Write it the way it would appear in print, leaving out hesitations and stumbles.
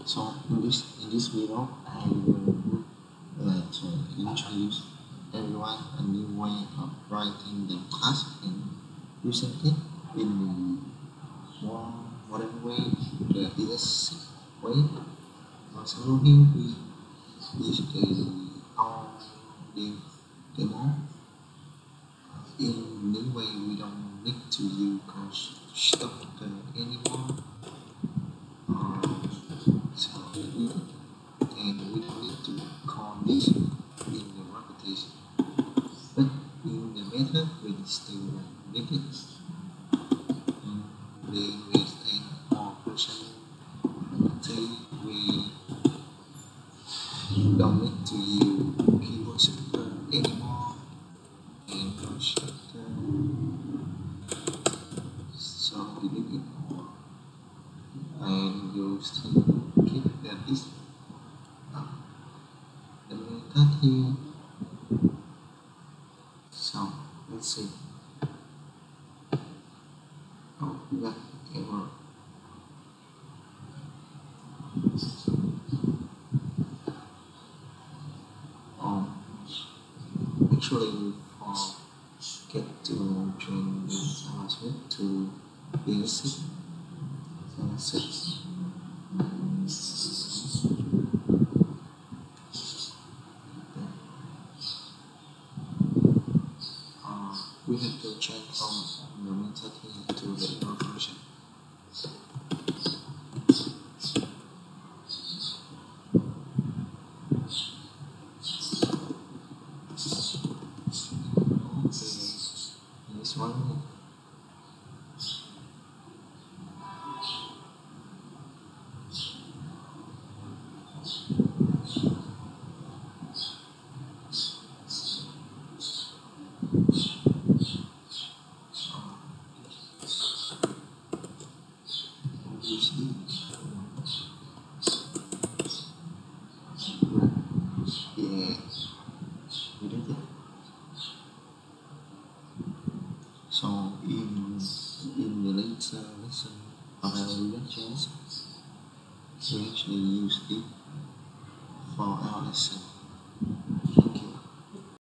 So in this video, I will introduce everyone a new way of writing the class and using it in the more modern way, the ES6 way. So here we use our demo. In this way, we don't need to use constructor anymore. And we don't need to call this in the repetition, but in the method we still need it. Then we add more functionality. We don't need to use keyboard shortcut anymore and constructor. So delete it and you still keep that is the method here. So let's see. Oh, we got error. Actually, we forget to change the JavaScript to ES6. We have to change from the method here to the error function. This one. Yeah, we did it. So in the later lesson about React.js, we actually use it for our lesson.